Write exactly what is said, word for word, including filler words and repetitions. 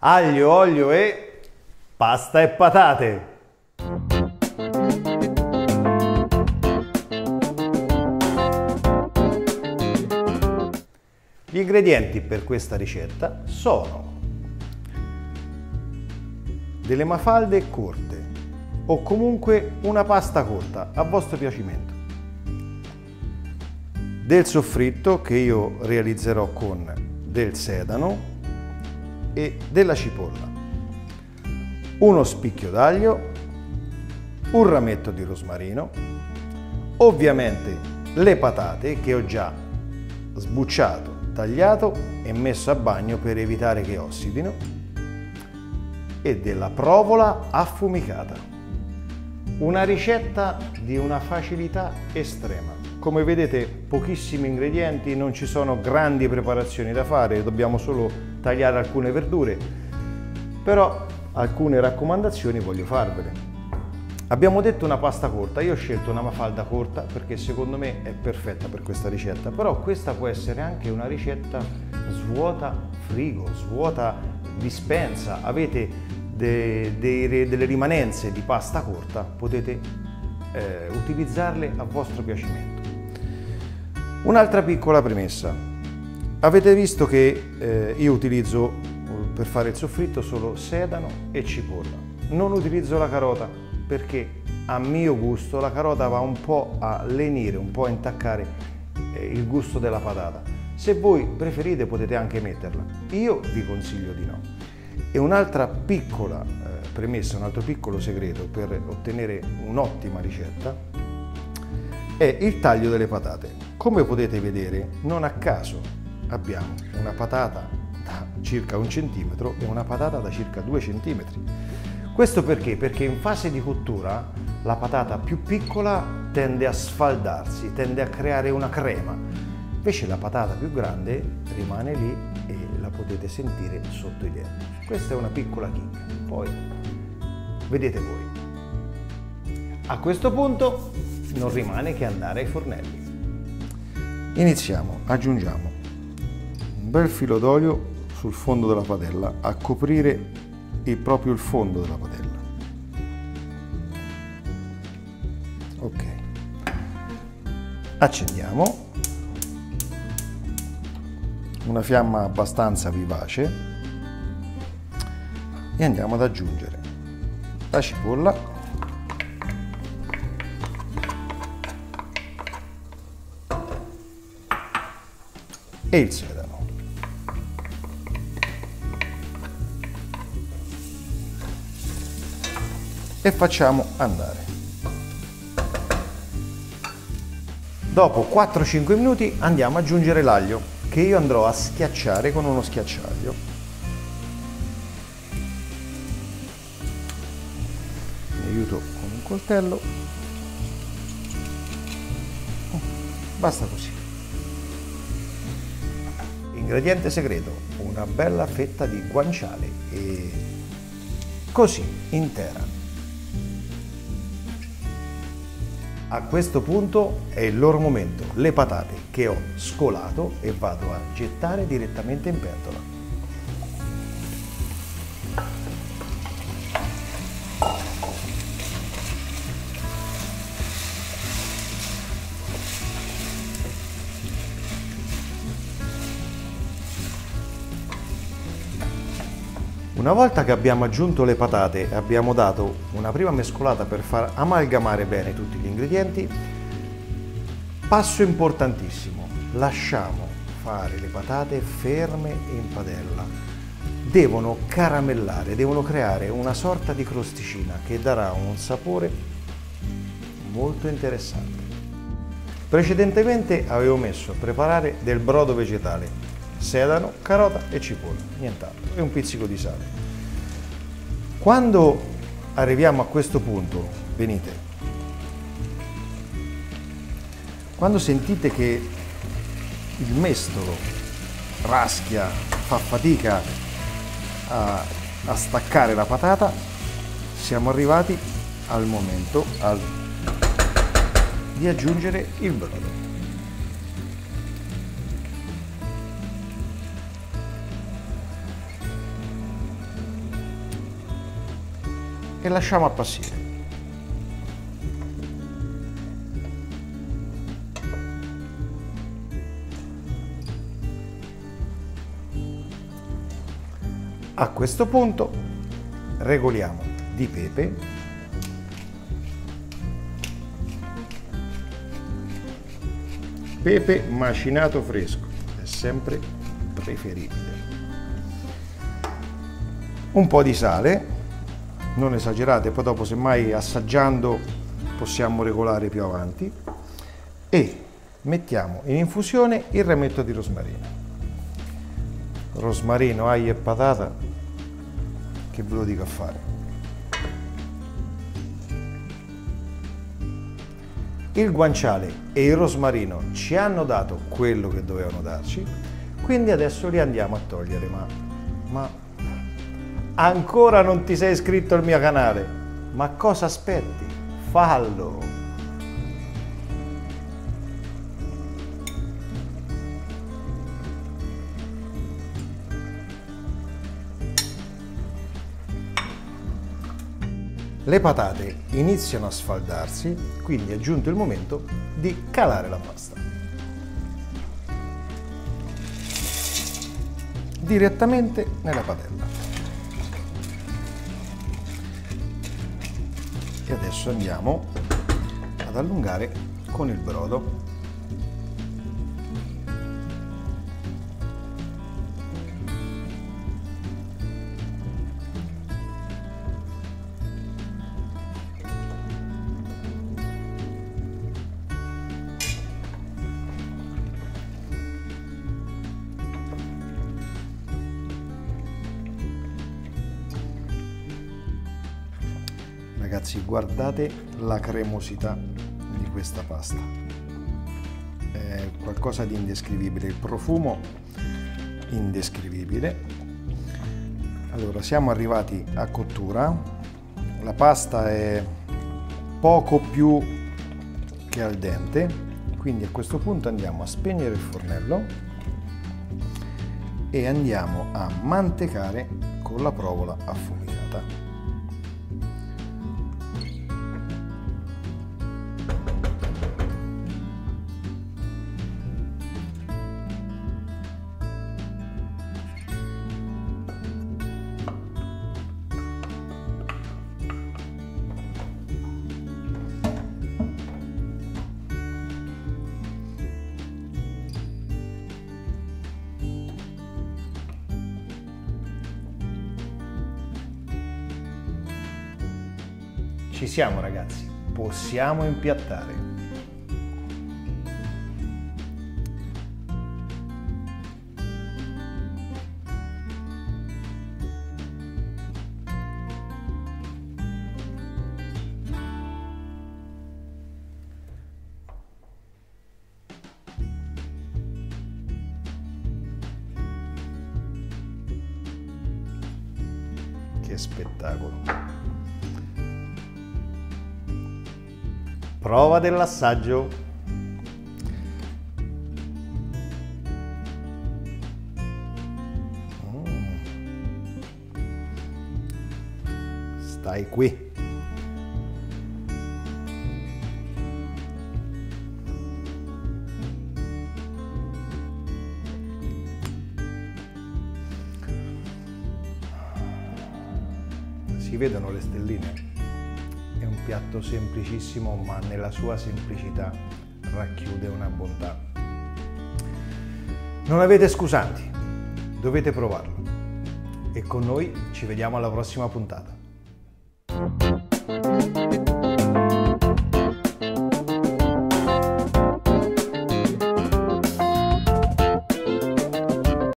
aglio, olio e pasta e patate. Gli ingredienti per questa ricetta sono delle mafalde corte o comunque una pasta corta a vostro piacimento, del soffritto che io realizzerò con del sedano e della cipolla, uno spicchio d'aglio, un rametto di rosmarino, ovviamente le patate che ho già sbucciato, tagliato e messo a bagno per evitare che ossidino, e della provola affumicata. Una ricetta di una facilità estrema. Come vedete, pochissimi ingredienti, non ci sono grandi preparazioni da fare, dobbiamo solo tagliare alcune verdure, però alcune raccomandazioni voglio farvele. Abbiamo detto una pasta corta, io ho scelto una mafalda corta perché secondo me è perfetta per questa ricetta, però questa può essere anche una ricetta svuota frigo, svuota dispensa, avete de, de, delle rimanenze di pasta corta, potete eh, utilizzarle a vostro piacimento. Un'altra piccola premessa, avete visto che eh, io utilizzo per fare il soffritto solo sedano e cipolla, non utilizzo la carota, perché a mio gusto la carota va un po' a lenire, un po' a intaccare eh, il gusto della patata. Se voi preferite potete anche metterla, io vi consiglio di no. E un'altra piccola eh, premessa, un altro piccolo segreto per ottenere un'ottima ricetta è il taglio delle patate. Come potete vedere, non a caso abbiamo una patata da circa un centimetro e una patata da circa due centimetri. Questo perché? Perché in fase di cottura la patata più piccola tende a sfaldarsi, tende a creare una crema, invece la patata più grande rimane lì e la potete sentire sotto i denti. Questa è una piccola chicca, poi vedete voi. A questo punto non rimane che andare ai fornelli. Iniziamo, aggiungiamo un bel filo d'olio sul fondo della padella a coprire e proprio il fondo della padella. Ok, accendiamo una fiamma abbastanza vivace e andiamo ad aggiungere la cipolla e il sedano. E facciamo andare. Dopo quattro cinque minuti andiamo ad aggiungere l'aglio, che io andrò a schiacciare con uno schiacciaio. Mi aiuto con un coltello. Basta così. Ingrediente segreto, una bella fetta di guanciale e così intera. A questo punto è il loro momento, le patate che ho scolato e vado a gettare direttamente in pentola. Una volta che abbiamo aggiunto le patate e abbiamo dato una prima mescolata per far amalgamare bene tutti gli ingredienti, passo importantissimo, lasciamo fare le patate ferme in padella. Devono caramellare, devono creare una sorta di crosticina che darà un sapore molto interessante. Precedentemente avevo messo a preparare del brodo vegetale, sedano, carota e cipolla, nient'altro, e un pizzico di sale. Quando arriviamo a questo punto, venite, quando sentite che il mestolo raschia, fa fatica a, a staccare la patata, siamo arrivati al momento al, di aggiungere il brodo. e lasciamo appassire. A questo punto regoliamo di pepe, pepe macinato fresco, è sempre preferibile, un po' di sale, non esagerate, poi dopo semmai assaggiando possiamo regolare più avanti, e mettiamo in infusione il rametto di rosmarino. Rosmarino, aglio e patata, che ve lo dico a fare. Il guanciale e il rosmarino ci hanno dato quello che dovevano darci, quindi adesso li andiamo a togliere, ma, ma ancora non ti sei iscritto al mio canale? Ma cosa aspetti? Fallo! Le patate iniziano a sfaldarsi, quindi è giunto il momento di calare la pasta. Direttamente nella padella. E adesso andiamo ad allungare con il brodo. Ragazzi, guardate la cremosità di questa pasta, è qualcosa di indescrivibile, il profumo indescrivibile. Allora, siamo arrivati a cottura, la pasta è poco più che al dente, quindi a questo punto andiamo a spegnere il fornello e andiamo a mantecare con la provola affumicata. Ci siamo ragazzi, possiamo impiattare. Che spettacolo! Prova dell'assaggio. Mm. Stai qui. Si vedono le stelline? È un piatto semplicissimo, ma nella sua semplicità racchiude una bontà. Non avete scusanti, dovete provarlo. E con noi ci vediamo alla prossima puntata.